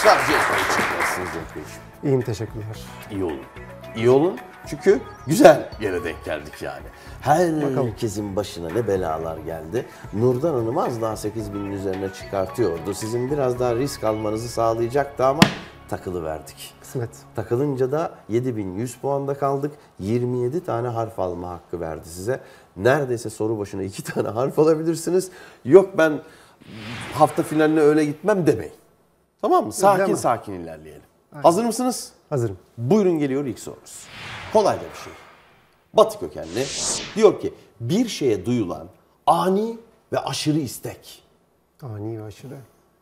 alkışlar Cenk Bey için. Nasılsınız Cenk Beyciğim? İyiyim, teşekkürler. İyi olun. İyi olun çünkü güzel yere denk geldik yani. Herkesin başına ne belalar geldi. Nurdan Hanım az daha 8.000'in üzerine çıkartıyordu. Sizin biraz daha risk almanızı sağlayacaktı ama takılıverdik. Kısmet. Takılınca da 7.100 puanda kaldık. 27 tane harf alma hakkı verdi size. Neredeyse soru başına 2 tane harf alabilirsiniz. Yok ben hafta finaline öyle gitmem demeyin. Tamam mı? Sakin sakin ilerleyelim. Aynen. Hazır mısınız? Hazırım. Buyurun geliyor ilk sorumuz. Kolay da bir şey. Batı kökenli. Diyor ki bir şeye duyulan ani ve aşırı istek. Ani ve aşırı.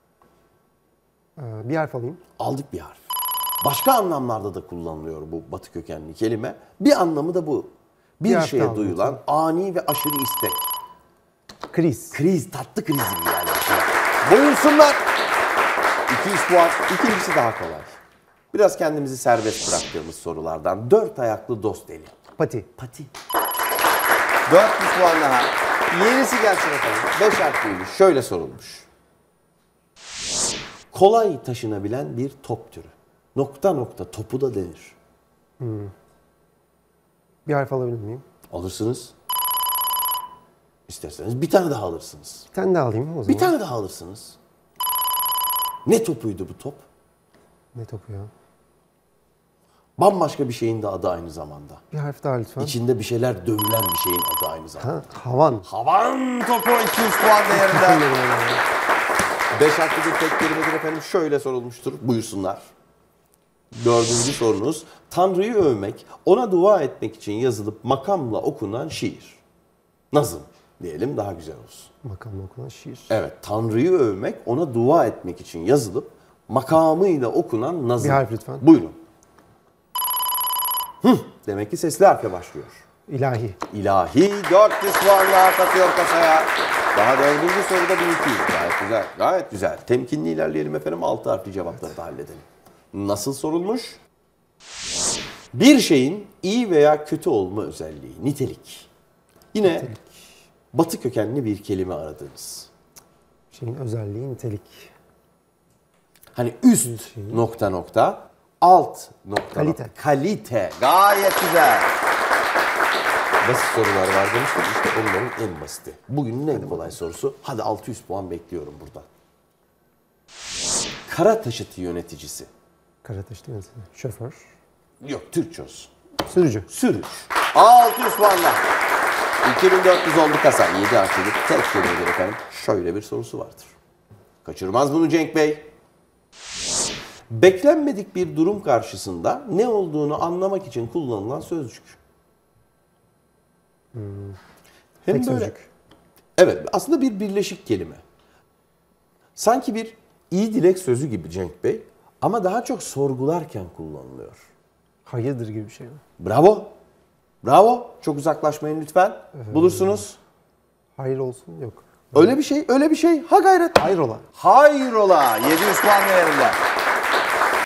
Bir harf alayım. Aldık bir harf. Başka anlamlarda da kullanılıyor bu batı kökenli kelime. Bir anlamı da bu. Bir şeye duyulan ani ve aşırı istek. Kriz. Kriz, tatlı kriz gibi yani. Buyursunlar. 200 puan. İkincisi daha kolay. Biraz kendimizi serbest bıraktığımız sorulardan. 4 ayaklı dost eli. Pati. Pati. 400 puan daha. Yenisi gelsin efendim. 5 harfliymiş. Şöyle sorulmuş. Kolay taşınabilen bir top türü. Nokta nokta topu da denir. Bir harf alabilir miyim? Alırsınız. İsterseniz bir tane daha alırsınız. Bir tane daha alayım o zaman. Bir tane daha alırsınız. Ne topuydu bu top? Ne topu ya? Bambaşka bir şeyin de adı aynı zamanda. Bir harf daha lütfen. İçinde bir şeyler dövülen bir şeyin adı aynı zamanda. Ha, havan. Havan topu 200 puan değerinde. 5 harfli bir tek kelimedir efendim. Şöyle sorulmuştur. Buyursunlar. 4. sorunuz. Tanrı'yı övmek, ona dua etmek için yazılıp makamla okunan şiir. Nazım diyelim daha güzel olsun. Makamla okunan şiir. Evet, Tanrı'yı övmek, ona dua etmek için yazılıp makamıyla okunan nazım. Bir harf lütfen. Buyurun. Demek ki sesli harfle başlıyor. İlahi. İlahi 400 puanla katıyor kasaya. Daha 4. soruda 1200. Gayet güzel, gayet güzel. Temkinli ilerleyelim efendim. 6 harfli cevapları da halledelim. Nasıl sorulmuş? Bir şeyin iyi veya kötü olma özelliği, nitelik. Yine nitelik. Batı kökenli bir kelime aradınız. Şeyin özelliği nitelik. Hani üst nokta nokta, alt nokta kalite. Nokta. Kalite. Gayet güzel. Basit sorular var demiştim. İşte onların en basiti. Bugünün en kolay sorusu. Hadi 600 puan bekliyorum buradan. Kara taşıtı yöneticisi. Kara taşıtı yöneticisi. Şoför. Yok, Türkçe olsun. Sürücü. Sürücü. 600 puanla. 2400 oldu kasa. 7 harflilik tek kelimedir efendim. Şöyle bir sorusu vardır. Kaçırmaz bunu Cenk Bey. Beklenmedik bir durum karşısında ne olduğunu anlamak için kullanılan sözcük. Hem Tek böyle, sözcük. evet, aslında bir birleşik kelime. Sanki bir iyi dilek sözü gibi Cenk Bey ama daha çok sorgularken kullanılıyor. Hayırdır gibi bir şey mi? Bravo. Bravo. Çok uzaklaşmayın lütfen. Bulursunuz. Hayır olsun yok. Öyle bir şey, öyle bir şey. Ha gayret. Hayrola. Hayrola. 700 puan değerinde.